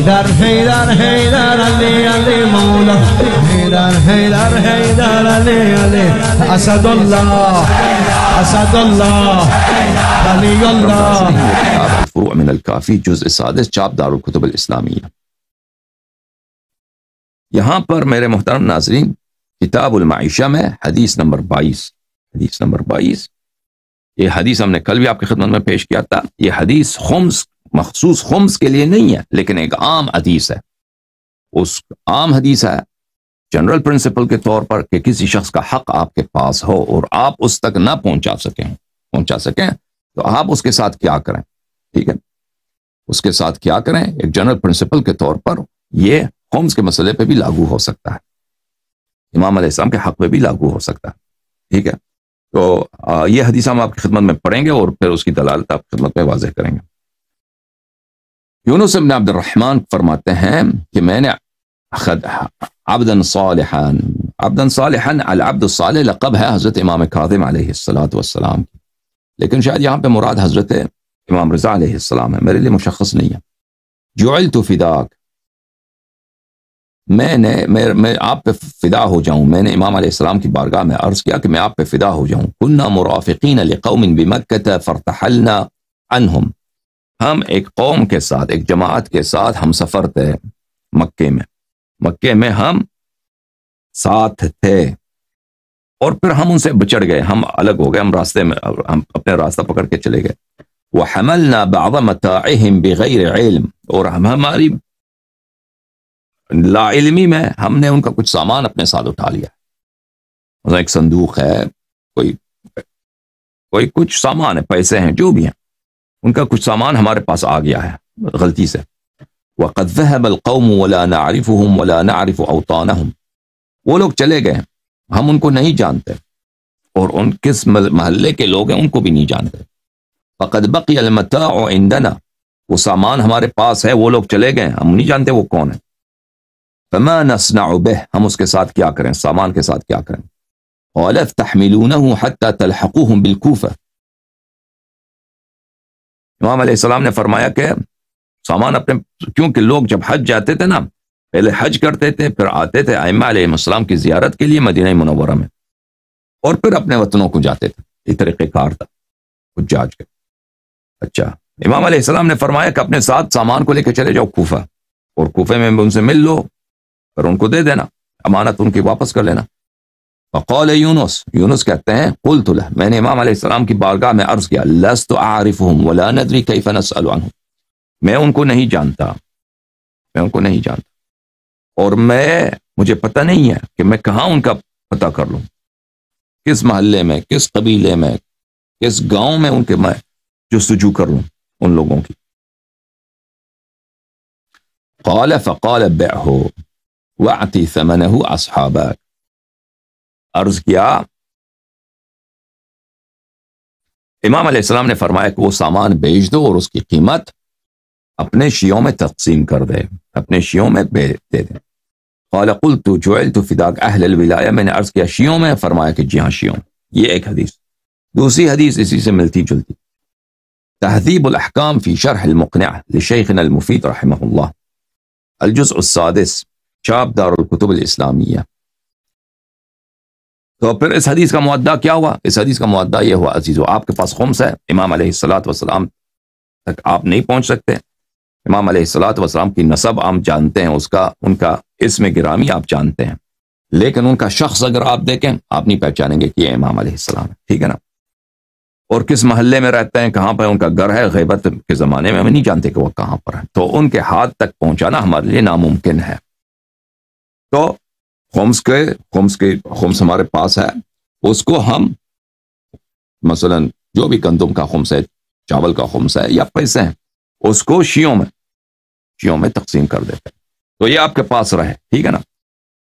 حیدر حیدر حیدر علی علی مولا حیدر حیدر حیدر علی علی اسد اللہ اسد اللہ علی اللہ. الفروع من الکافی جزء سادس چاپ دارالکتب الاسلامیہ. یہاں پر میرے محترم ناظرین کتاب المعیشہ میں حدیث نمبر 22 یہ حدیث ہم نے کل بھی آپ کی خدمت میں پیش کیا تھا. یہ حدیث خمس مخصوص خمس کے لیے نہیں ہے لیکن ایک عام حدیث ہے. اس عام حدیث ہے جنرل پرنسپل کے طور پر کہ کسی شخص کا حق آپ کے پاس ہو اور آپ اس تک نہ پہنچا سکیں تو آپ اس کے ساتھ کیا کریں. ٹھیک ہے, اس کے ساتھ کیا کریں ایک جنرل پرنسپل کے طور پر یہ خمس کے مسئلے پہ بھی لاگو ہو سکتا ہے, امام علیہ السلام کے حق پہ بھی لاگو ہو سکتا ہے. ٹھیک ہے, تو یہ حدیث ہم آپ کی خدمت میں پڑھیں گے اور پھر اس کی دلالت آپ کی خدمت میں واضح کریں گے. یونس بن عبد الرحمن فرماتے ہیں کہ میں نے عبدًا صالحا العبد الصالح لقب ہے حضرت امام کاظم علیہ السلام کی, لیکن شاید یہاں پہ مراد حضرت امام رضا علیہ السلام ہے, میرے لیے مشخص نہیں ہے. جعلت فداک, میں آپ پہ فدا ہو جاؤں. میں نے امام علیہ السلام کی بارگاہ میں عرض کیا کہ میں آپ پہ فدا ہو جاؤں. كنا مرافقین لقوم بمکہ فارتحلنا عنہم, ہم ایک قوم کے ساتھ ایک جماعت کے ساتھ ہم سفر تھے مکے میں ہم ساتھ تھے اور پھر ہم ان سے بچڑ گئے, ہم الگ ہو گئے, ہم راستے میں ہم اپنے راستہ پکڑ کے چلے گئے. وحملنا بعض متاعهم بغیر علم, اور ہماری لا علمی میں ہم نے ان کا کچھ سامان اپنے ساتھ اٹھا لیا. مثلا ایک صندوق ہے, کوئی کچھ سامان ہے, پیسے ہیں, جو بھی ہیں, ان کا کچھ سامان ہمارے پاس آ گیا ہے غلطی سے. وقد ذهب القوم ولا نعرفهم ولا نعرف اوطانهم, وہ لوگ چلے گئے, ہم ان کو نہیں جانتے اور ان کس محلے کے لوگ ہیں ان کو بھی نہیں جانتے. فقد بقي المتاع عندنا, وہ سامان ہمارے پاس ہے, وہ لوگ چلے گئے, ہم نہیں جانتے وہ کون ہے. فما نصنع به, ہم اس کے ساتھ کیا کریں, سامان کے ساتھ کیا کریں. قال تحملونه حتى تلحقوهم بالكوفة, امام علیہ السلام نے فرمایا کہ سامان اپنے, کیونکہ لوگ جب حج جاتے تھے نا, پہلے حج کرتے تھے پھر آتے تھے ائمہ علیہ السلام کی زیارت کے لیے مدینہ منورہ میں, اور پھر اپنے وطنوں کو جاتے تھے. یہ طریقہ کار تھا حجاج کا. اچھا, امام علیہ السلام نے فرمایا کہ اپنے ساتھ سامان کو لے کے چلے جاؤ کوفہ, اور کوفے میں ان سے مل لو, پھر ان کو دے دینا, امانت ان کی واپس کر لینا. فقال یونس کہتے ہیں قلت له, میں نے امام علیہ السلام کی بارگاہ میں عرض کیا, لست اعرفهم ولا ندری کیف نسأل عنهم, میں ان کو نہیں جانتا اور مجھے پتہ نہیں ہے کہ میں کہاں ان کا پتہ کر لوں, کس محلے میں, کس قبیلے میں, کس گاؤں میں ان کے میں جستجو کر لوں ان لوگوں کی. قال فقال بعه وَأَعْتِ ثَمَنَهُ أَصْحَابَكَ, عرض کیا, امام علیہ السلام نے فرمایا کہ وہ سامان بیچ دو اور اس کی قیمت اپنے شیعوں میں تقسیم کر دے, اپنے شیعوں میں دے دیں. قال قلت جعلت فداك اہل الولایہ, میں نے عرض کیا شیعوں میں, فرمایا کہ جی ہاں شیعوں. یہ ایک حدیث. دوسری حدیث اسی سے ملتی جلتی, تہذیب الاحکام فی شرح المقنع لشیخنا المفید رحمہ اللہ, الجزء السادس, چاپ دارالکتب الاسلامیہ. تو پھر اس حدیث کا معدہ کیا ہوا؟ اس حدیث کا معدہ یہ ہوا عزیزو, آپ کے پاس خمس ہے, امام علیہ السلام تک آپ نہیں پہنچ سکتے. امام علیہ السلام کی نسب آپ جانتے ہیں, ان کا اسم گرامی آپ جانتے ہیں, لیکن ان کا شخص اگر آپ دیکھیں آپ نہیں پہچانیں گے کہ یہ امام علیہ السلام ہے. ٹھیک ہے نا, اور کس محلے میں رہتے ہیں, کہاں پہ ان کا گھر ہے, غیبت کے زمانے میں ہم نہیں جانتے کہ وہ کہاں پر ہے, تو ان کے ہاتھ تک پہنچانا ہمارے لیے ناممکن ہے. تو خمس ہمارے پاس ہے, اس کو ہم مثلا جو بھی گندم کا خمس ہے, چاول کا خمس ہے یا پیسے ہیں, اس کو شیعوں میں تقسیم کر دیتے ہیں. تو یہ آپ کے پاس رہے, ٹھیک ہے نا.